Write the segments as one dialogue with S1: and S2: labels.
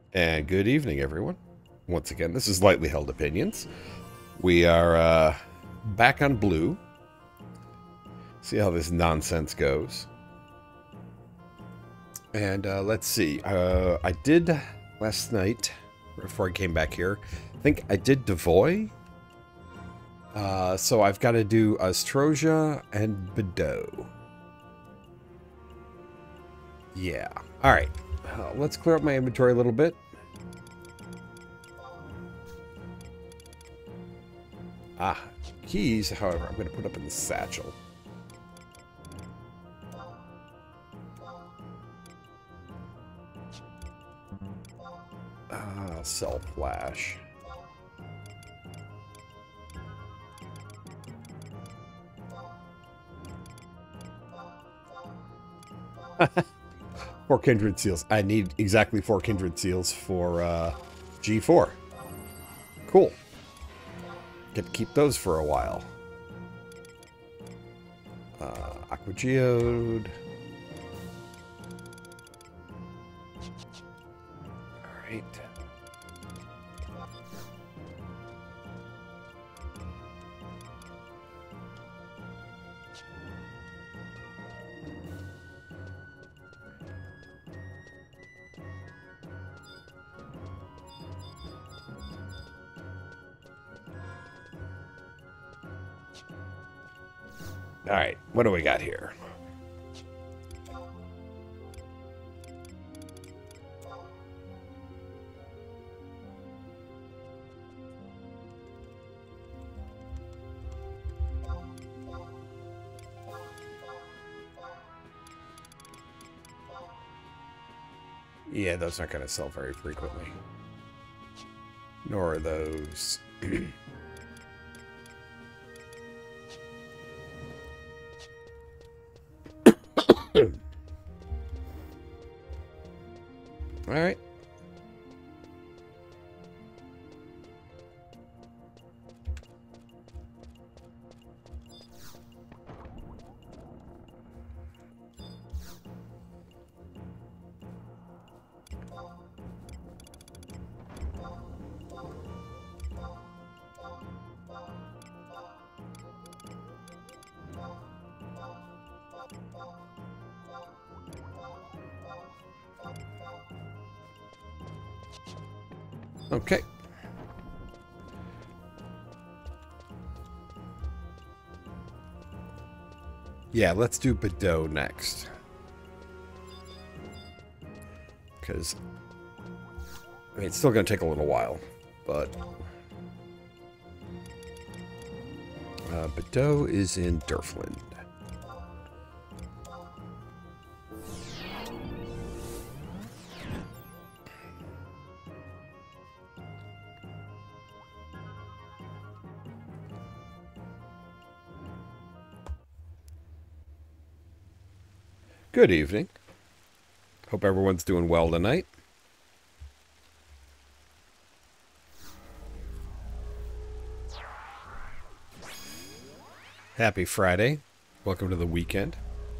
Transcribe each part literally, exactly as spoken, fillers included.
S1: And good evening, everyone. Once again, this is Lightly Held Opinions. We are uh, back on blue. See how this nonsense goes. And uh, let's see. Uh, I did last night, before I came back here, I think I did Devoy. Uh, so I've got to do Astrosia and Bedeau. Yeah. All right. Uh, let's clear up my inventory a little bit. Ah, keys, however, I'm going to put up in the satchel. Ah, sell flash. Four kindred seals. I need exactly four kindred seals for uh, G four. Cool. Get to keep those for a while. Uh, Aqua Geode. Alright. Alright, what do we got here? Yeah, those aren't going to sell very frequently. Nor are those. All right. Okay. Yeah, let's do Bedeau next. Because, I mean, it's still going to take a little while, but... Uh, Bedeau is in Durfland. Good evening. Hope everyone's doing well tonight. Happy Friday. Welcome to the weekend.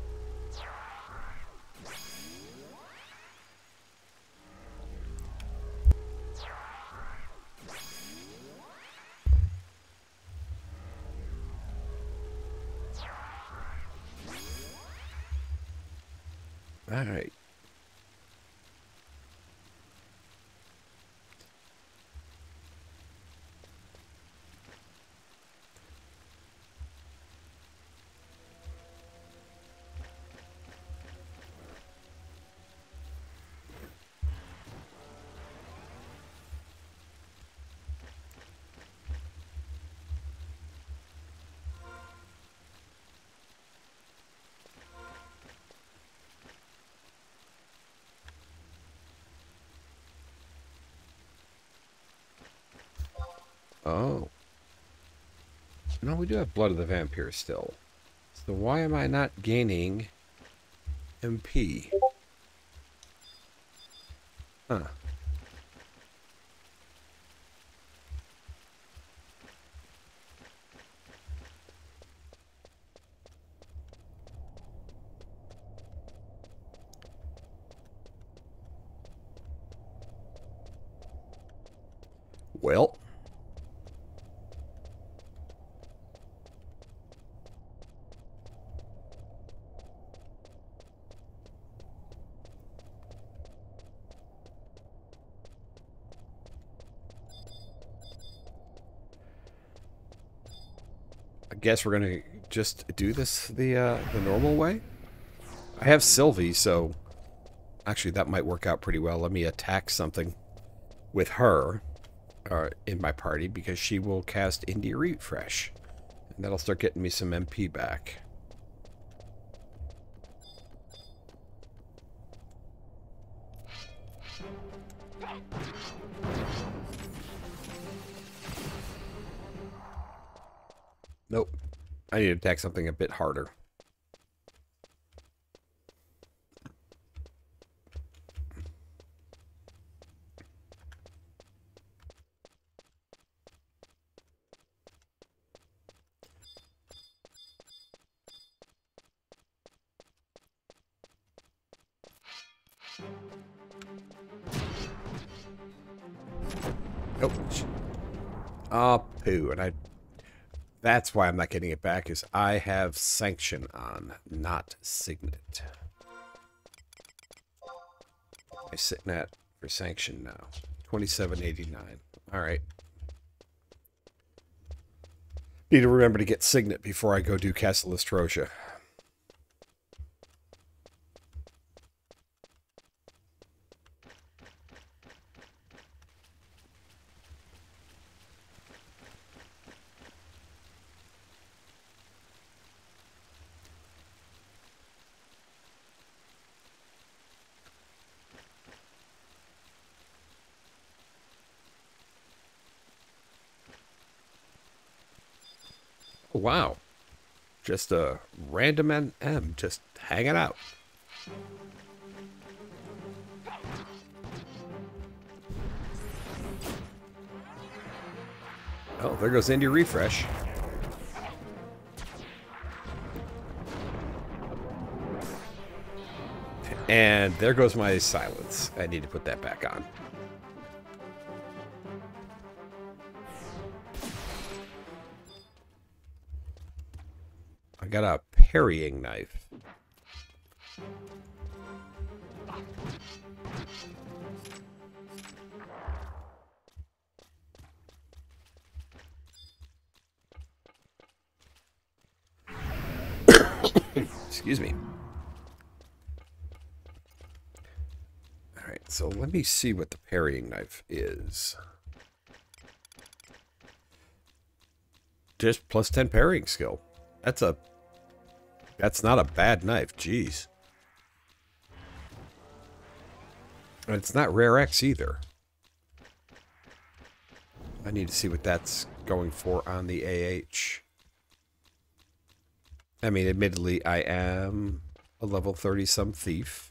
S1: All right. Oh. No, we do have Blood of the Vampire still. So why am I not gaining M P? Huh. Well. I guess we're gonna just do this the uh, the normal way. I have Sylvie, so actually that might work out pretty well. Let me attack something with her uh, in my party because she will cast India Refresh, and that'll start getting me some M P back. Nope. I need to attack something a bit harder. Oh, ah, poo, and I. That's why I'm not getting it back, is I have Sanction on, not Signet. I'm sitting at for Sanction now. twenty-seven eighty-nine. Alright. Need to remember to get Signet before I go do Castle Astrosia. Wow. Just a random N M just hanging out. Oh, there goes India Refresh. And there goes my silence. I need to put that back on. I got a parrying knife. Excuse me. Alright, so let me see what the parrying knife is. Just plus ten parrying skill. That's a... That's not a bad knife, jeez. And it's not rare X either. I need to see what that's going for on the A H. I mean, admittedly, I am a level thirty-some thief.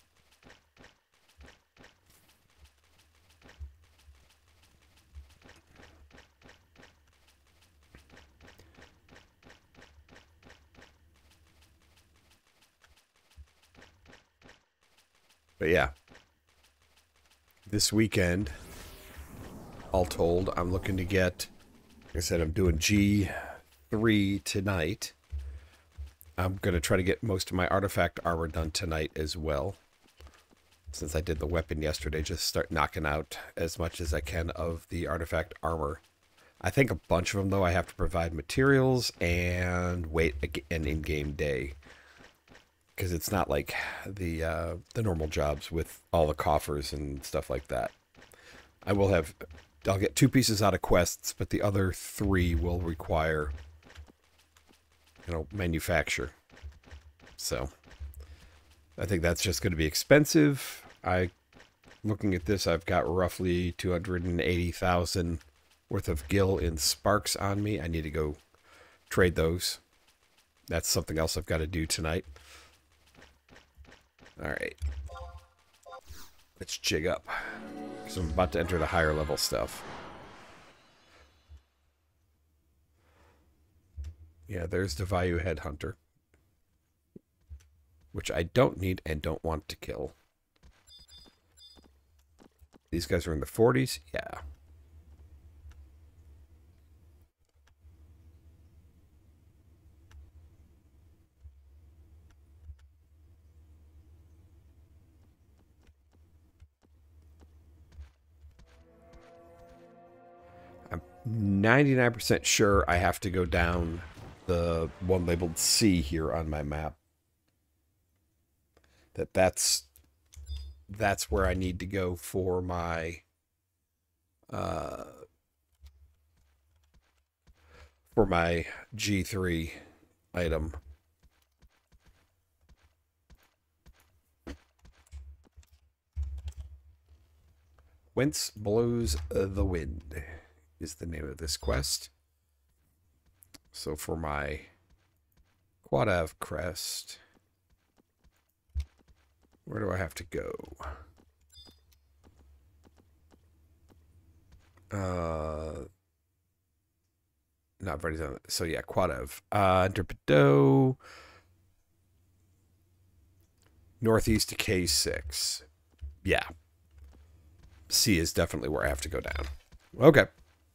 S1: But yeah, this weekend, all told, I'm looking to get, like I said, I'm doing G three tonight. I'm going to try to get most of my artifact armor done tonight as well. Since I did the weapon yesterday, just start knocking out as much as I can of the artifact armor. I think a bunch of them, though, I have to provide materials and wait an in-game day. Because it's not like the uh, the normal jobs with all the coffers and stuff like that. I will have, I'll get two pieces out of quests, but the other three will require, you know, manufacture. So, I think that's just going to be expensive. I, looking at this, I've got roughly two hundred eighty thousand worth of gil in sparks on me. I need to go trade those. That's something else I've got to do tonight. Alright. Let's jig up. Because I'm about to enter the higher level stuff. Yeah, there's the Vayu Headhunter. Which I don't need and don't want to kill. These guys are in the forties? Yeah. I'm ninety-nine percent sure I have to go down the one labeled C here on my map. That that's that's where I need to go for my uh for my G three item. Whence Blows the Wind is the name of this quest. So for my Quadav crest, where do I have to go? Uh, not very done. So yeah, Quadav. Uh, Derpedo, northeast to K six. Yeah. C is definitely where I have to go down. Okay.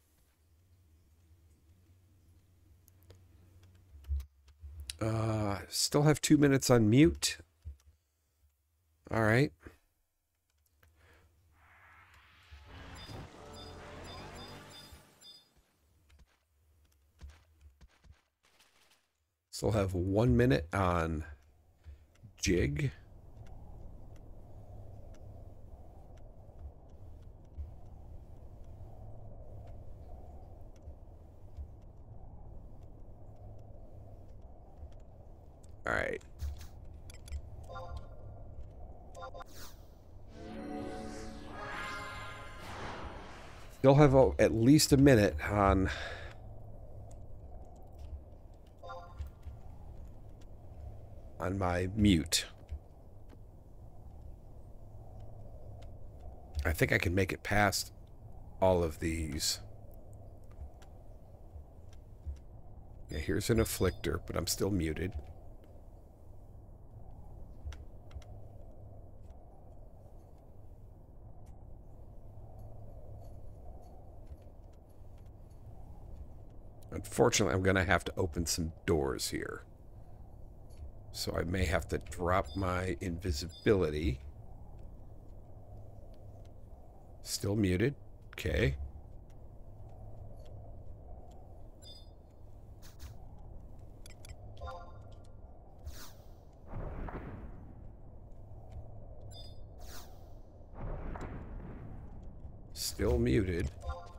S1: Uh, still have two minutes on mute. All right. Still have one minute on Jig. All right. Still have a, at least a minute on on my mute. I think I can make it past all of these. Yeah, here's an afflictor, but I'm still muted. Unfortunately, I'm going to have to open some doors here. So I may have to drop my invisibility. Still muted. Okay. Still muted.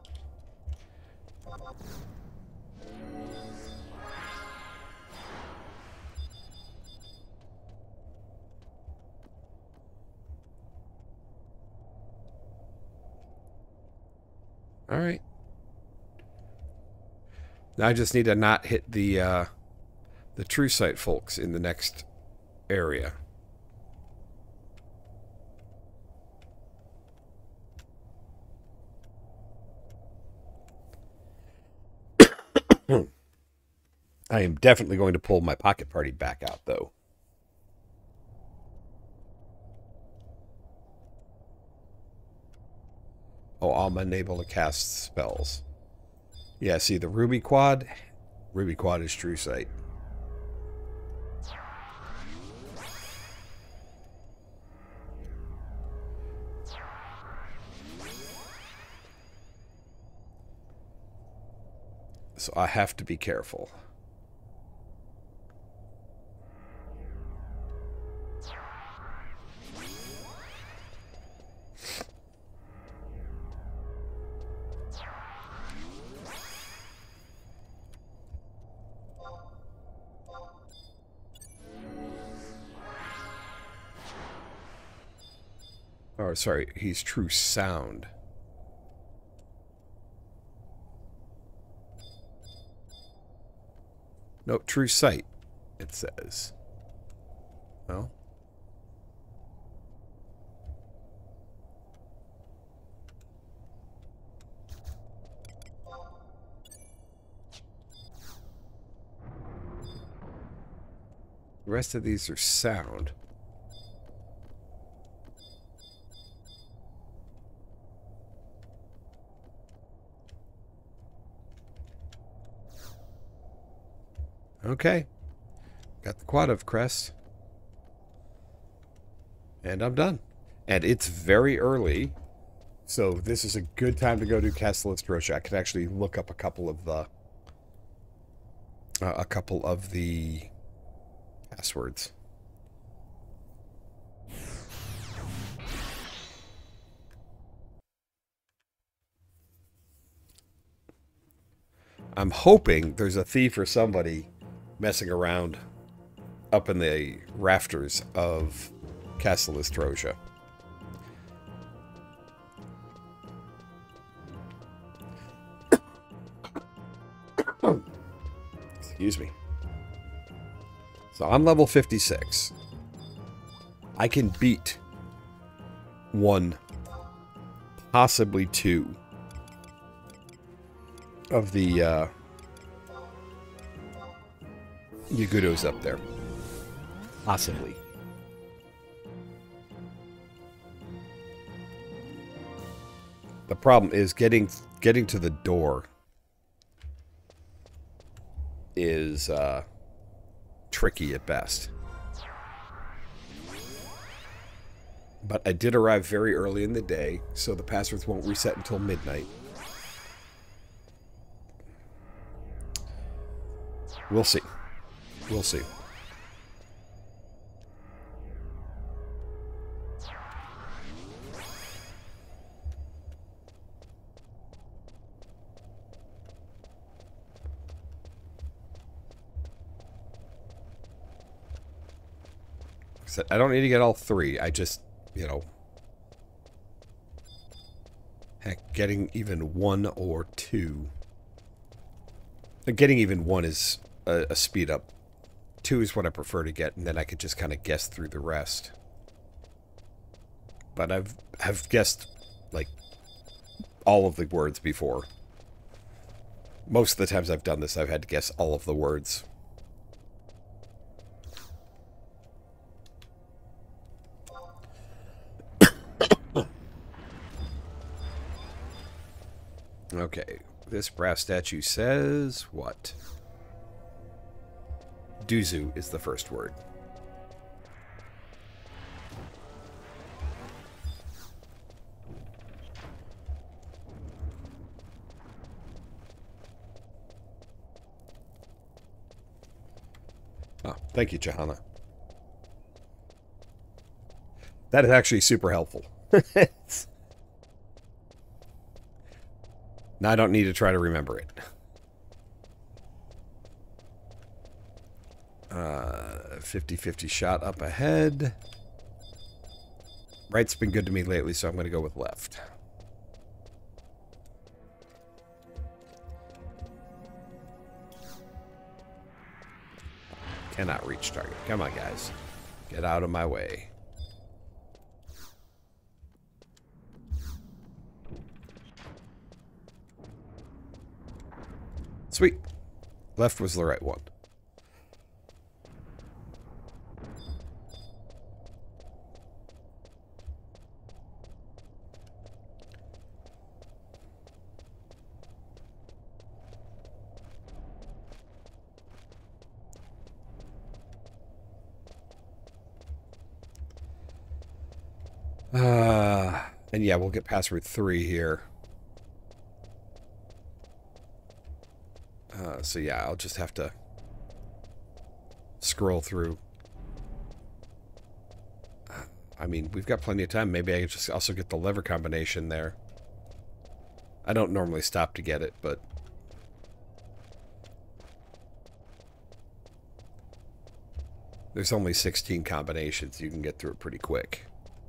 S1: All right. Now I just need to not hit the uh, the true sight folks in the next area. I am definitely going to pull my pocket party back out, though. Oh, I'm unable to cast spells. Yeah, see, the Ruby Quad, Ruby Quad is true sight. So I have to be careful. Oh, sorry, he's true sound. Nope, true sight, it says. Well. The rest of these are sound. Okay. Got the Quadav crest. And I'm done. And it's very early. So this is a good time to go to Castle Estrosha. I could actually look up a couple of the uh, a couple of the passwords. I'm hoping there's a thief or somebody messing around up in the rafters of Castle Estrosha. Excuse me. So I'm level fifty-six. I can beat one, possibly two of the uh, Yagudos up there. Possibly. The problem is getting getting to the door is uh, tricky at best. But I did arrive very early in the day, so the passwords won't reset until midnight. We'll see. We'll see. I don't need to get all three. I just, you know, heck, getting even one or two. Getting even one is a, a speed up. Two is what I prefer to get, and then I could just kind of guess through the rest. But I've have guessed like all of the words before. Most of the times I've done this, I've had to guess all of the words. Okay, this brass statue says what? Duzu is the first word. Oh, thank you, Johanna. That is actually super helpful. Now I don't need to try to remember it. fifty fifty shot up ahead. Right's been good to me lately, so I'm going to go with left. Cannot reach target. Come on, guys. Get out of my way. Sweet. Left was the right one. Uh, and yeah, we'll get password three here. Uh, so yeah, I'll just have to scroll through. I mean, we've got plenty of time. Maybe I could just also get the lever combination there. I don't normally stop to get it, but... there's only sixteen combinations. You can get through it pretty quick.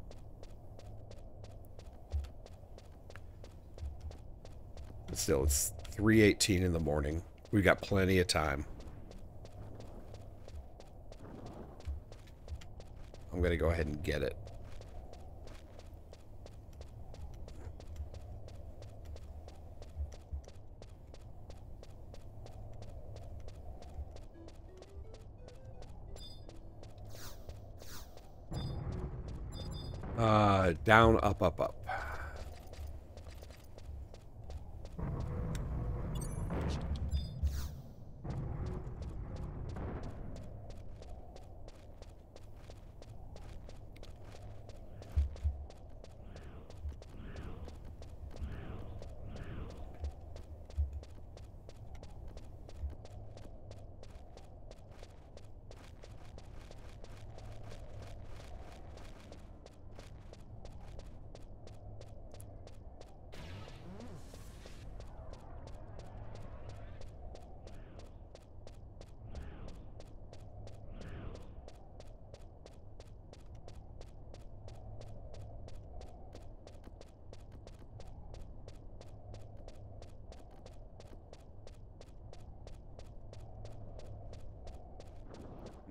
S1: But still, it's three eighteen in the morning. We've got plenty of time. I'm going to go ahead and get it. Uh, down, up, up, up.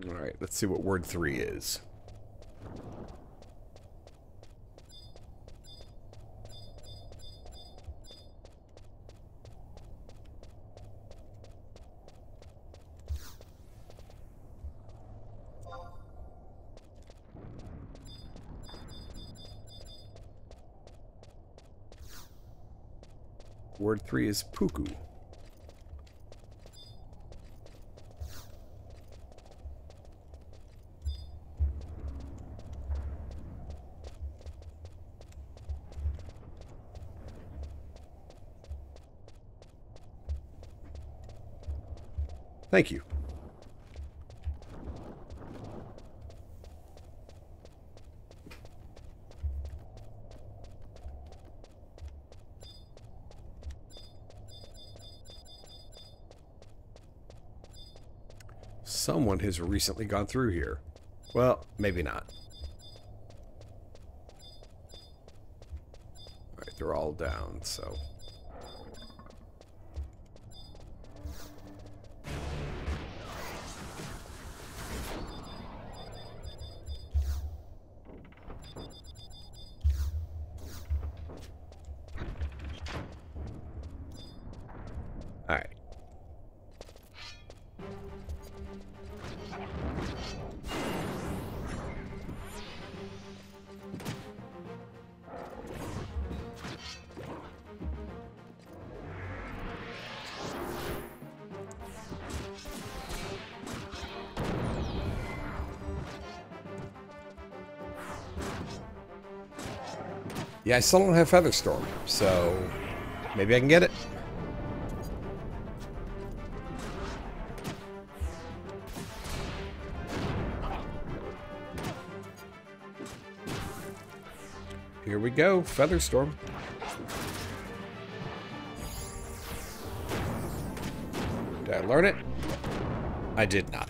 S1: Alright, let's see what word three is. Word three is Puku. Thank you. Someone has recently gone through here. Well, maybe not. Alright, they're all down, so... Alright. Yeah, I still don't have Featherstorm, so maybe I can get it. Here we go, Featherstorm. Did I learn it? I did not.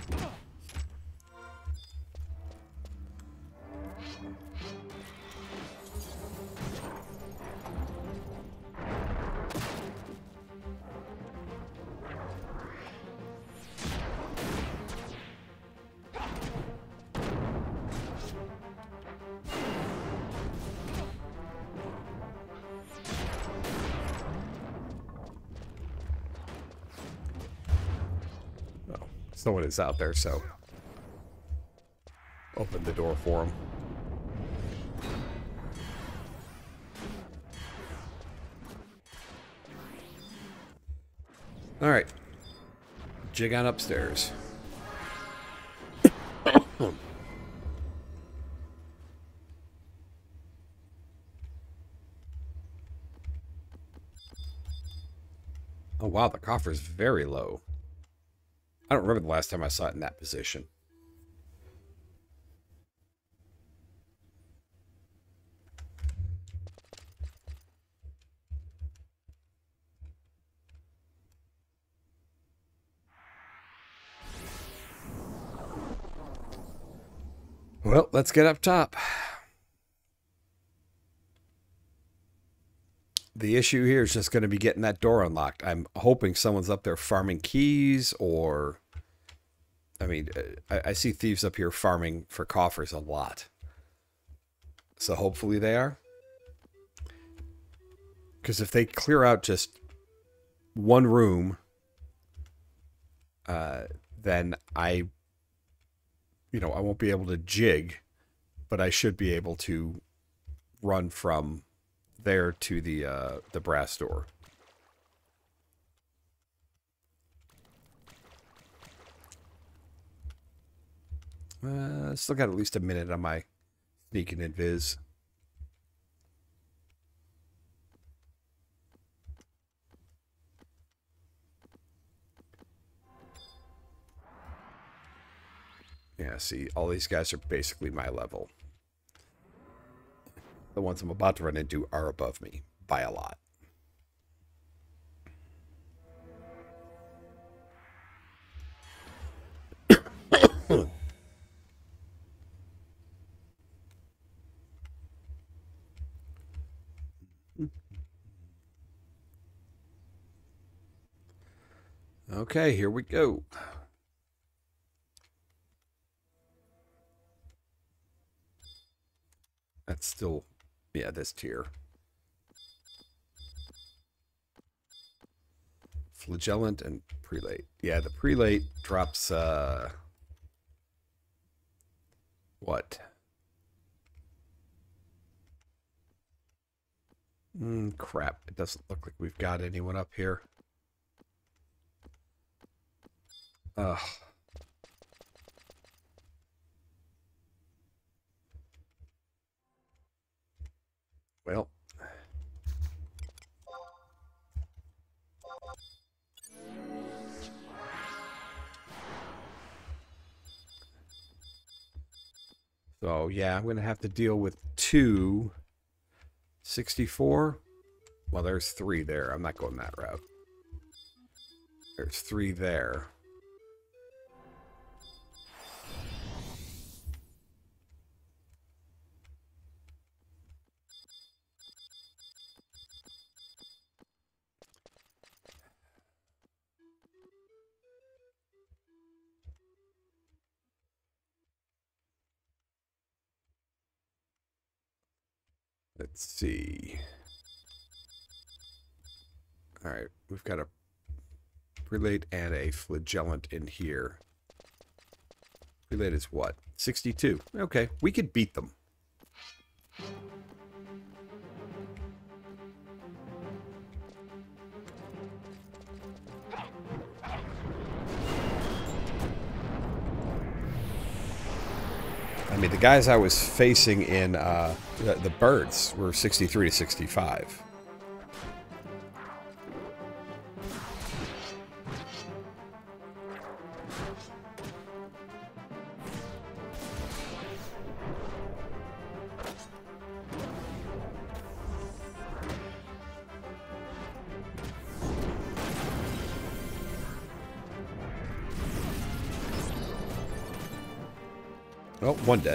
S1: Someone is out there, so open the door for him. All right, jig on upstairs. Oh wow, the coffer is very low. I don't remember the last time I saw it in that position. Well, let's get up top. The issue here is just going to be getting that door unlocked. I'm hoping someone's up there farming keys or... I mean, I, I see thieves up here farming for coffers a lot. So hopefully they are. Because if they clear out just one room, uh, then I, you know, I won't be able to jig, but I should be able to run from there to the uh, the brass door. Uh, still got at least a minute on my sneaking and viz. Yeah, see, all these guys are basically my level. The ones I'm about to run into are above me by a lot. Okay, here we go. still, yeah, this tier. Flagellant and Prelate. Yeah, the Prelate drops, uh... what? Mm, crap. It doesn't look like we've got anyone up here. Ugh. Well. So, yeah, I'm going to have to deal with two sixty-four. Well, there's three there. I'm not going that route. There's three there. Let's see. All right, we've got a Prelate and a Flagellant in here. Prelate is what? sixty-two. Okay, we could beat them. I mean, the guys I was facing in uh, the, the birds were sixty-three to sixty-five. Oh, one dead.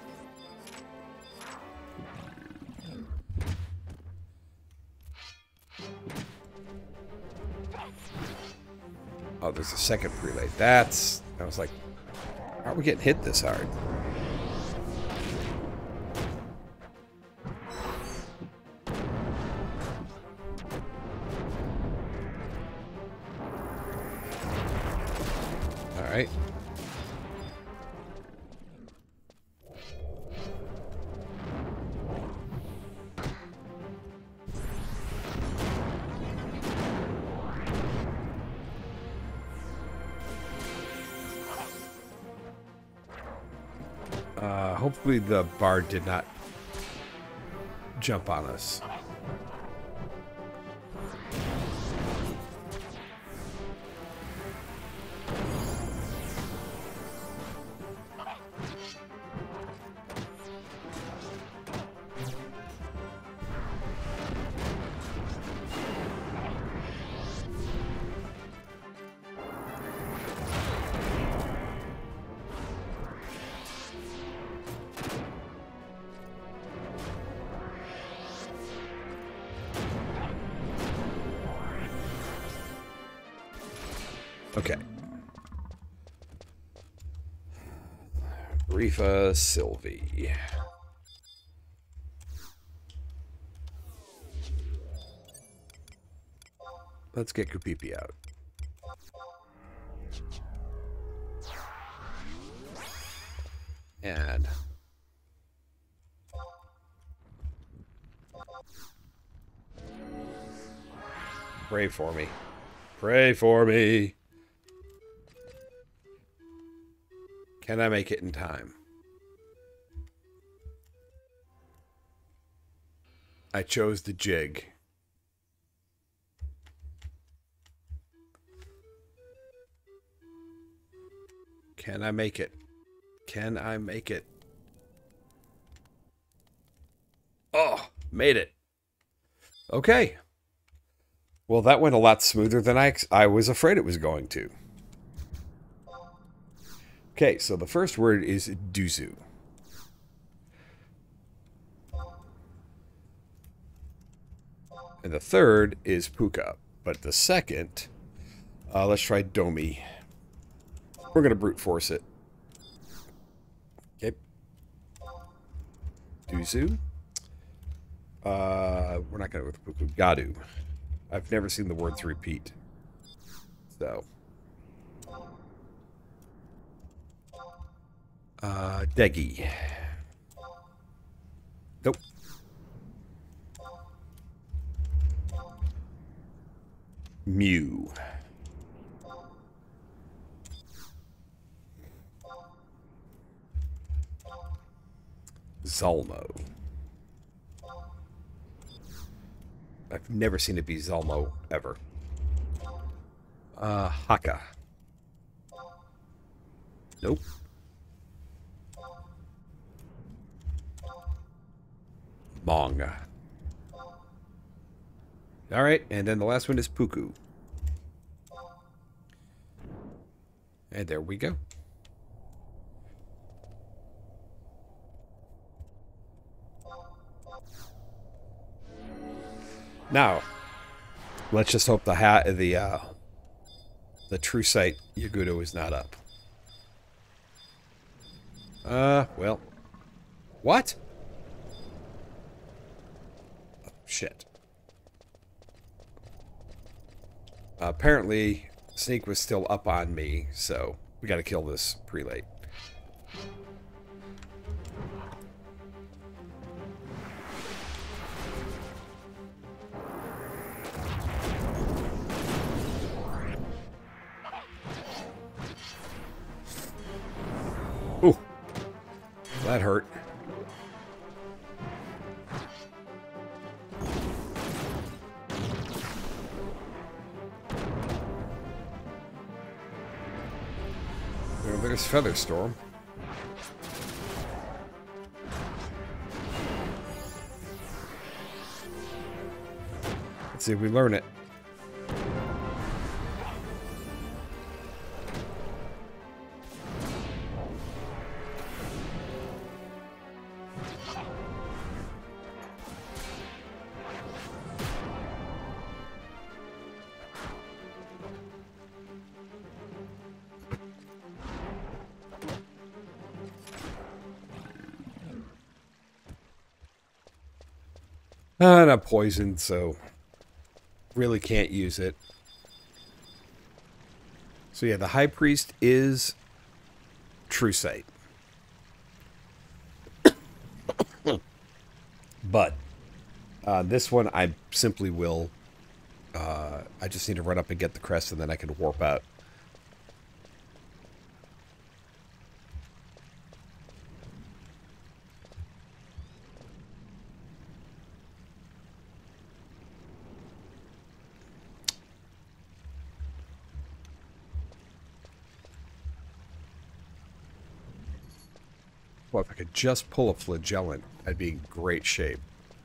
S1: Oh, there's a second Prelate. That's... I was like, how are we getting hit this hard? All right. Uh, hopefully the bard did not jump on us. Okay. Rifa Sylvie. Let's get Kupipi out. And pray for me. Pray for me. Can I make it in time? I chose the jig. Can I make it? Can I make it? Oh, made it. Okay. Well, that went a lot smoother than I, I was afraid it was going to. Okay, so the first word is Duzu. And the third is Puka. But the second, uh, let's try Domi. We're going to brute force it. Okay. Duzu. Uh, we're not going to go with Puku. Gadu. I've never seen the words repeat. So. Uh, Degi. Nope. Mew. Zalmo. I've never seen it be Zalmo, ever. Uh, Haka. Nope. Mong. Alright, and then the last one is Puku. And there we go. Now, let's just hope the hat the uh, the true sight Yagudo is not up. Uh, well, what? Oh, shit. Uh, apparently, Sneak was still up on me, so we got to kill this prelate. Ooh, that hurt. Well, there's Featherstorm. Let's see if we learn it. Uh, not poisoned, so really can't use it. So yeah, the High Priest is True Sight. But uh, this one I simply will... Uh, I just need to run up and get the crest and then I can warp out. Well, if I could just pull a Flagellant, I'd be in great shape.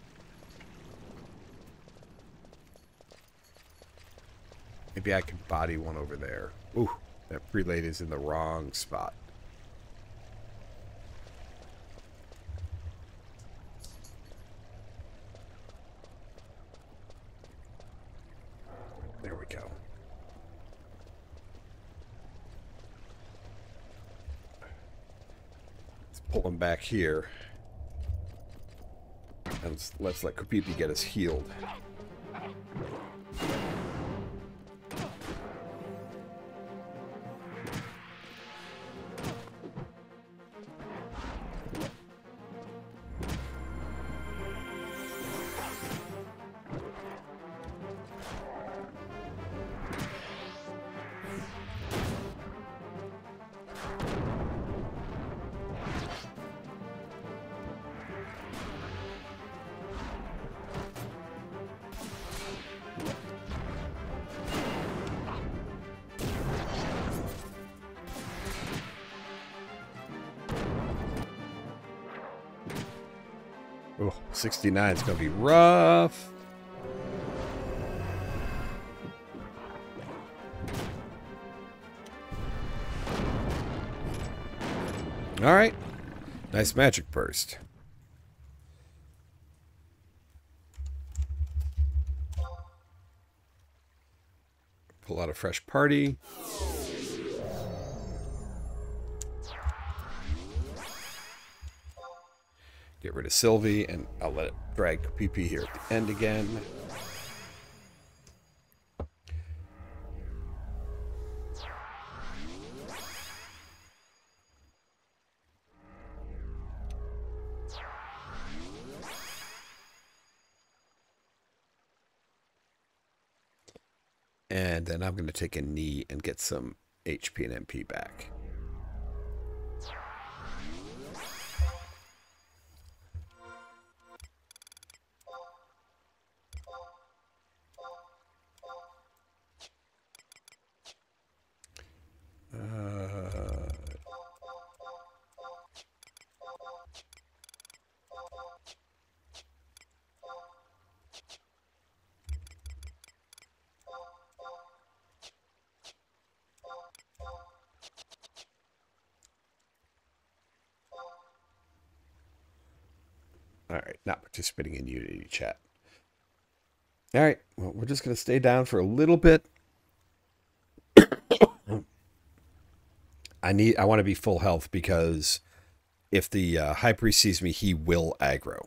S1: Maybe I could body one over there. Ooh, that prelate is in the wrong spot. There we go. Pull him back here. And let's, let's let Kopipi get us healed. Oh, sixty-nine is going to be rough. All right. Nice magic burst. Pull out a fresh party. Get rid of Sylvie, and I'll let it drag P P here at the end again. And then I'm going to take a knee and get some H P and M P back. Uh, all right, not participating in Unity chat. All right, well, we're just going to stay down for a little bit. I need. I want to be full health because if the uh, High Priest sees me, he will aggro.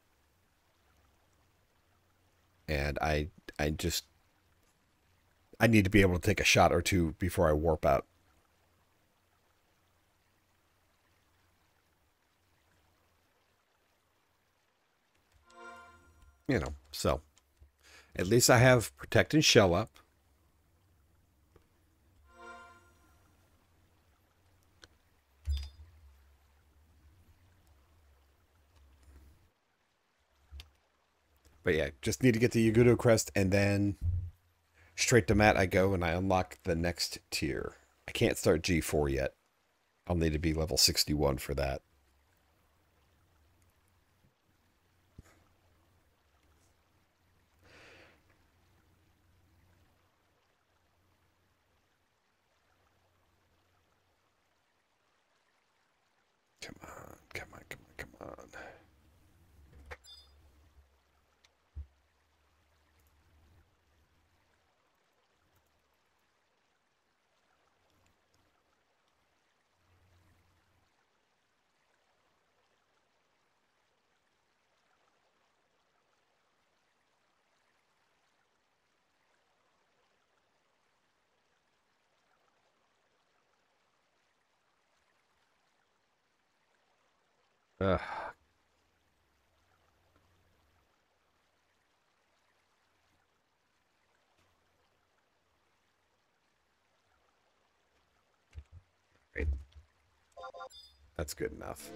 S1: And I, I just, I need to be able to take a shot or two before I warp out. You know, so at least I have Protect and Shell up. But yeah, just need to get the Yagudo Crest, and then straight to Mat I go, and I unlock the next tier. I can't start G four yet. I'll need to be level sixty-one for that. Come on, come on, come on, come on. Ugh. Great. That's good enough.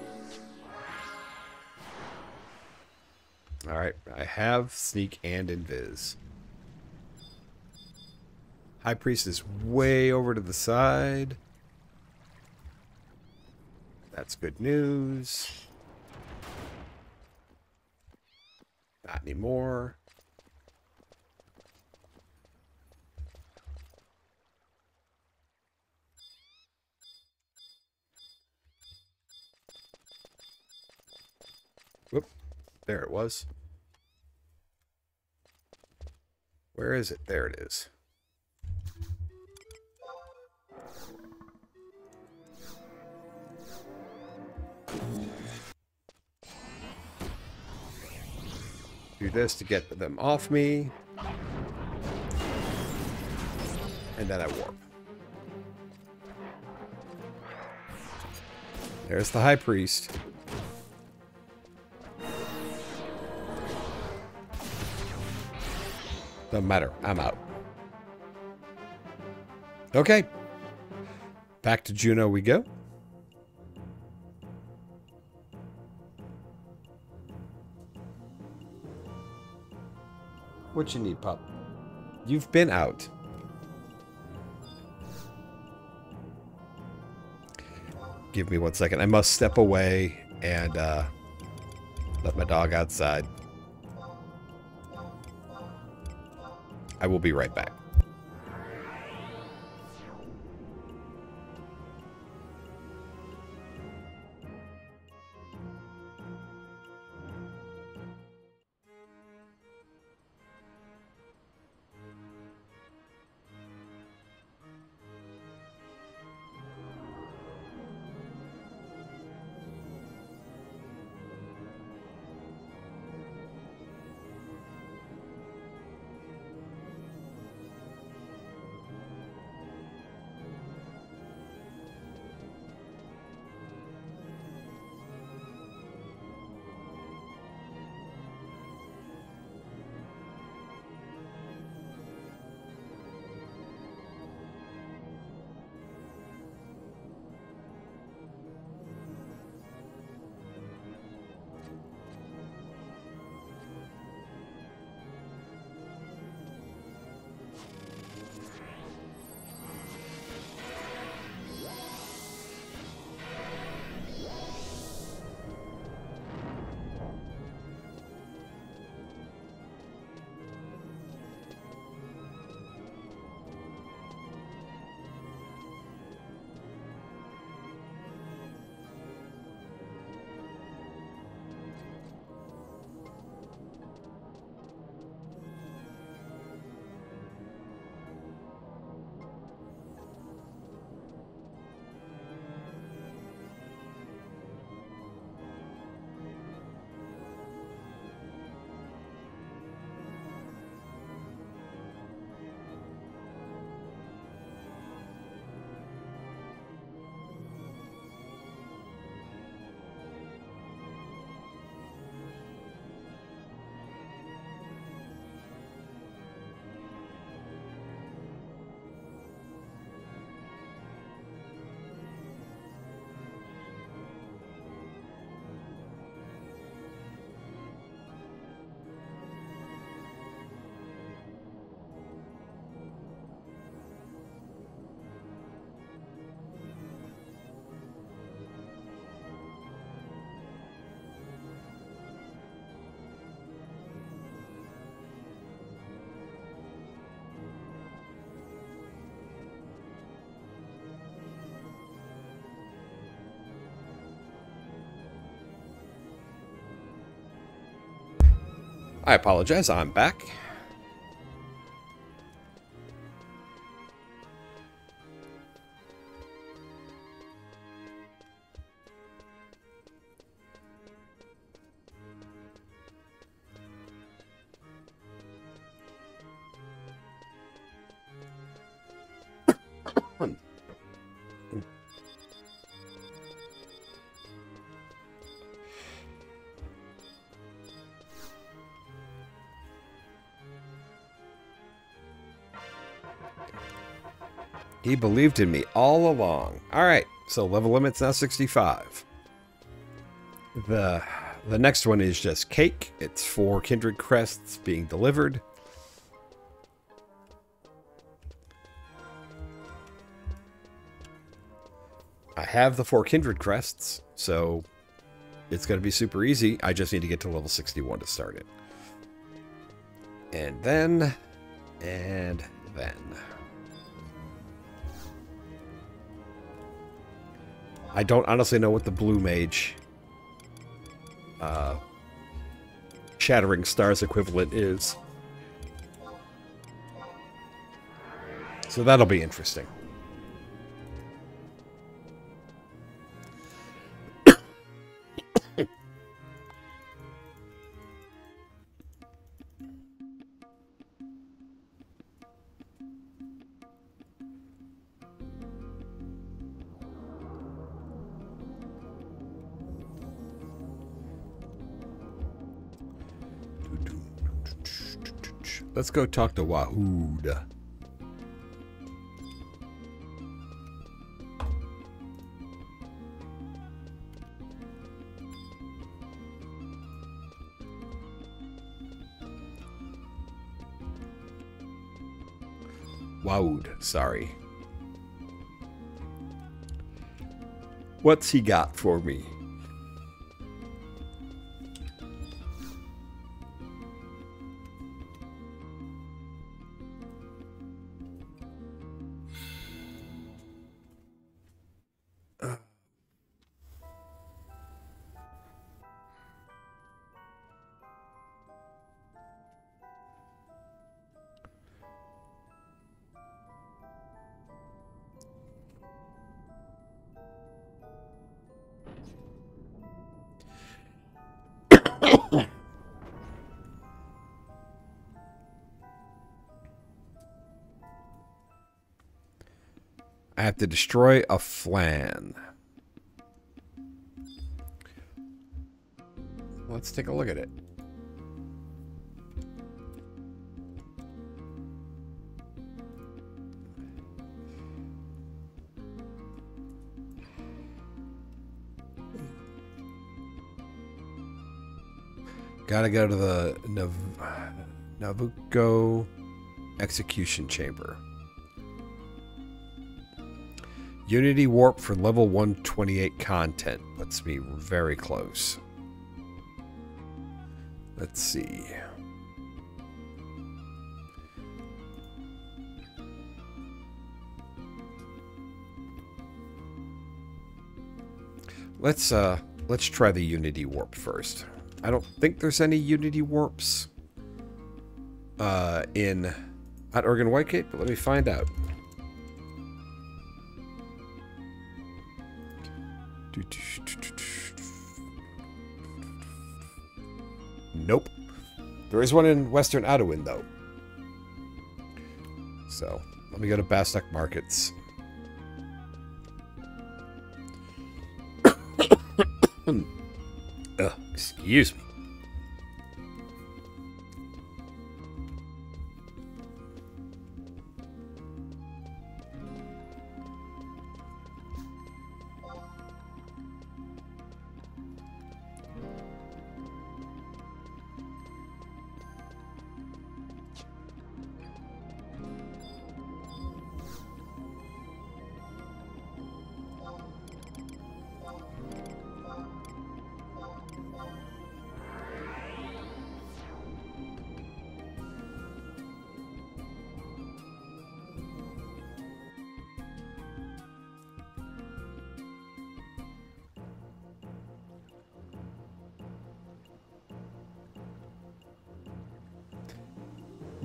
S1: All right, I have Sneak and Invis. High Priest is way over to the side. That's good news. Not anymore. Whoop. There it was. Where is it? There it is. Do this to get them off me. And then I warp. There's the High Priest. Doesn't matter. I'm out. Okay. Back to Juno we go. What you need, pup? You've been out. Give me one second. I must step away and uh, let my dog outside. I will be right back. I apologize, I'm back. He believed in me all along. Alright, so level limit's now sixty-five. The, the next one is just cake. It's four kindred crests being delivered. I have the four kindred crests, so it's going to be super easy. I just need to get to level sixty-one to start it. And then, and then. I don't honestly know what the blue mage uh, Shattering Stars equivalent is. So that'll be interesting. Let's go talk to Wahood. Wahood, sorry. What's he got for me? I have to destroy a flan. Let's take a look at it. Gotta go to the Nav Navuko Execution Chamber. Unity Warp for level one twenty-eight content puts me very close. Let's see. Let's uh let's try the Unity Warp first. I don't think there's any Unity Warps uh in at Oregon Whitegate, but let me find out. Nope. There is one in Western Adowin, though. So, let me go to Bastok Markets. Ugh, excuse me.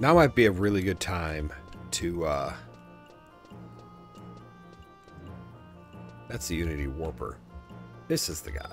S1: Now might be a really good time to, uh... That's the Unity Warper. This is the guy.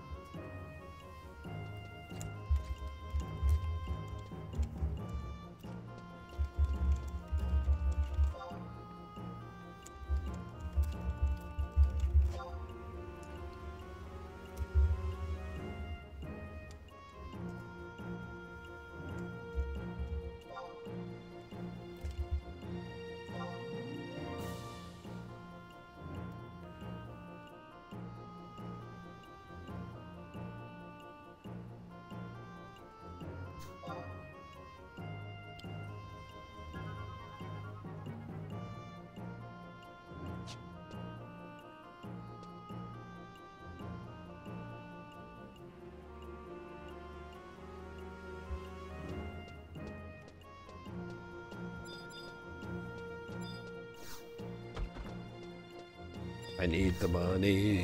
S1: I need the money.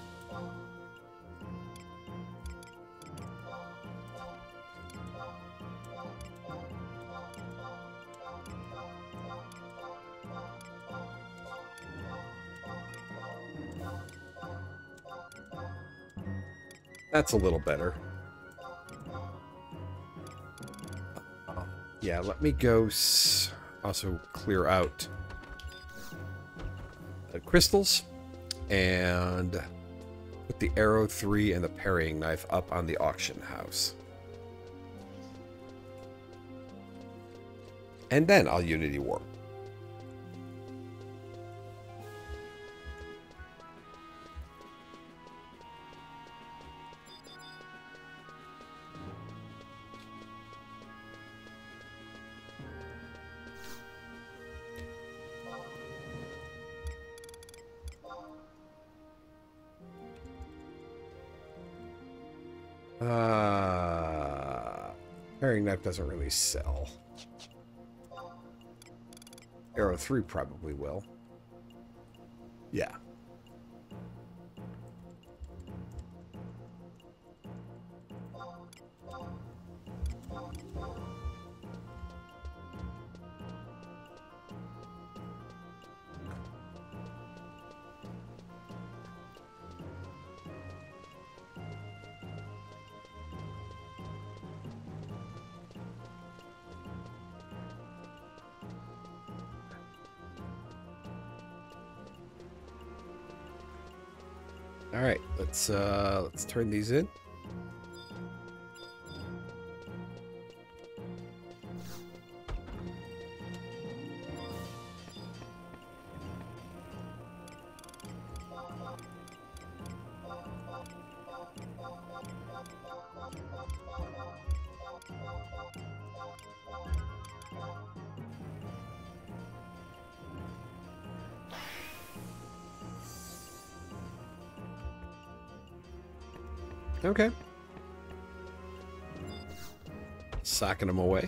S1: That's a little better. Uh, yeah, let me go s also clear out the crystals and put the arrow three and the parrying knife up on the auction house. And then I'll Unity Warp. Uh, parrying knife doesn't really sell. Arrow three probably will. Yeah. All right, let's uh, let's turn these in. Okay. Socking them away.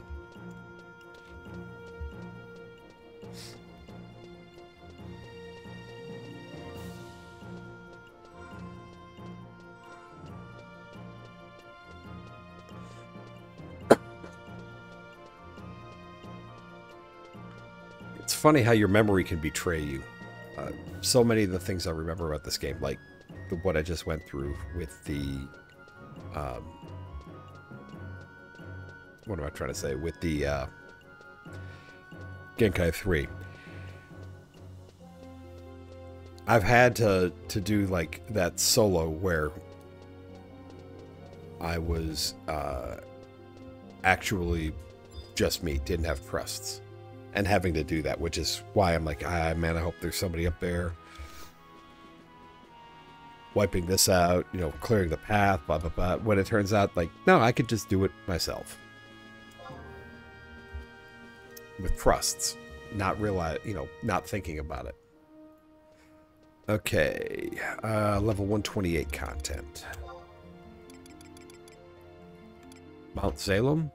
S1: It's funny how your memory can betray you. Uh, so many of the things I remember about this game, like the, what I just went through with the Um, what am I trying to say? With the uh, Genkai three. I've had to, to do like that solo where I was uh, actually just me, didn't have crusts. And having to do that, which is why I'm like, ah, man, I hope there's somebody up there wiping this out, you know, clearing the path, blah, blah, blah. When it turns out, like, no, I could just do it myself. With crusts. Not realize, you know, not thinking about it. Okay. Uh, level one twenty-eight content. Mount Salem?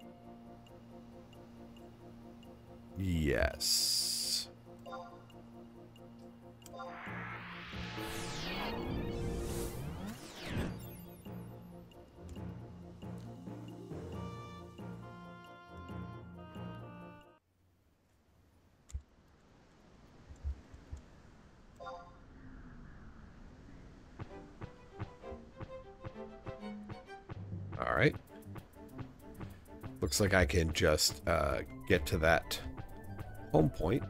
S1: Yes. Looks like I can just uh, get to that home point.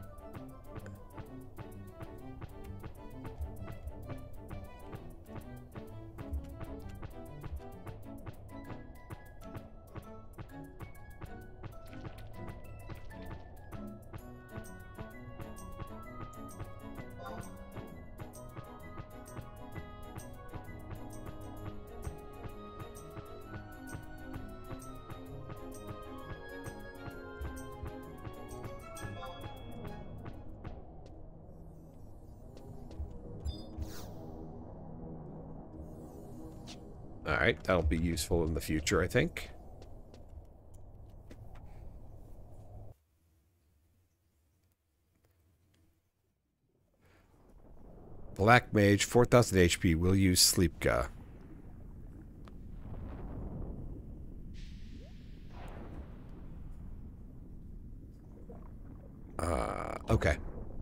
S1: Alright, that'll be useful in the future, I think. Black Mage, four thousand H P, will use Sleepka. Uh, okay.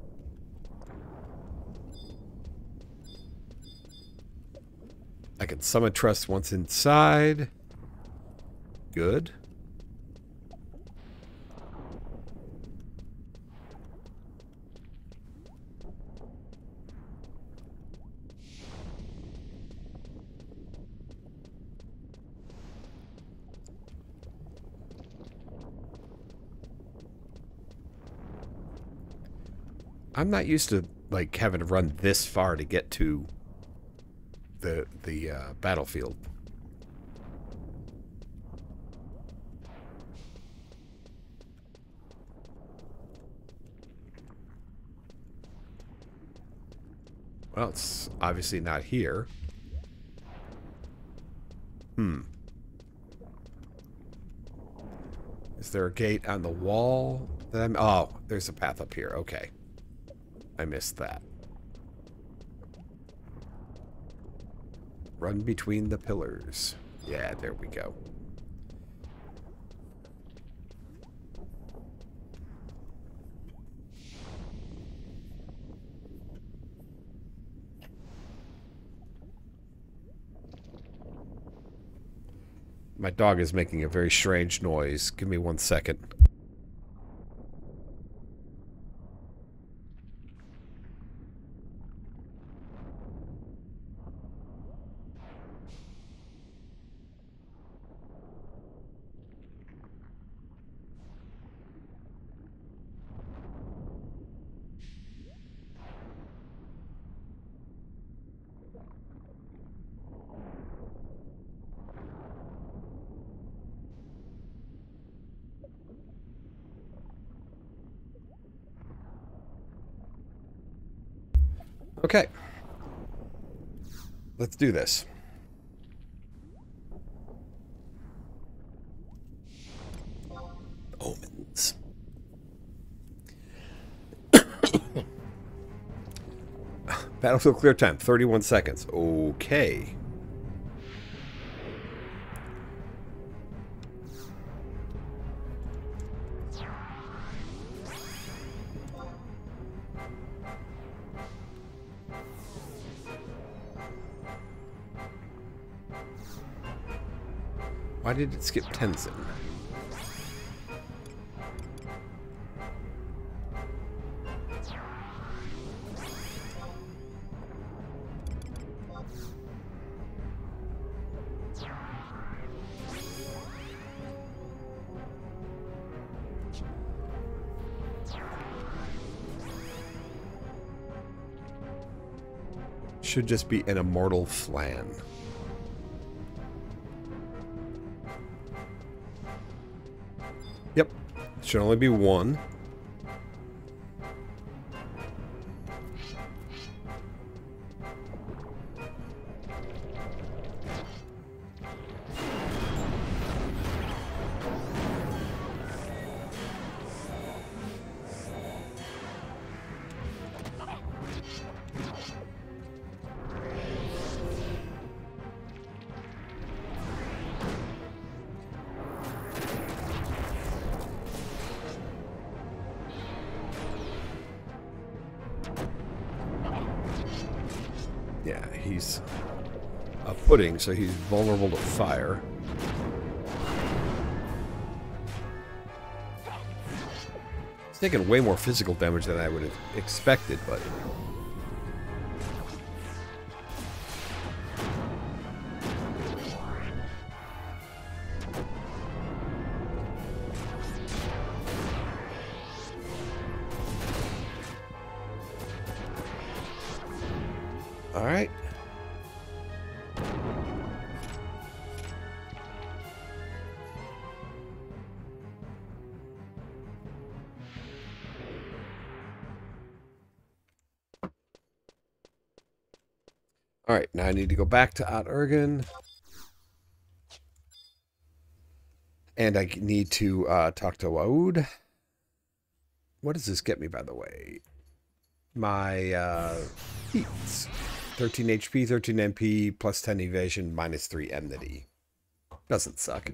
S1: I can summon Trust once inside. Good. I'm not used to like having to run this far to get to the the uh, battlefield. Well, it's obviously not here. Hmm. Is there a gate on the wall? That I'm, oh, there's a path up here. Okay. I missed that. Run between the pillars. Yeah, there we go. My dog is making a very strange noise. Give me one second. Okay. Let's do this. Omens. Battlefield clear time, thirty-one seconds. Okay. Why did it skip Tenzin? Should just be an immortal flan. Yep. Should only be one. Yeah, he's a pudding, so he's vulnerable to fire. It's taking way more physical damage than I would have expected, but... Alright. Alright, now I need to go back to Ott Ergen. And I need to uh, talk to Waoud. What does this get me, by the way? My uh, feats. thirteen H P, thirteen M P, plus ten evasion, minus three enmity. Doesn't suck.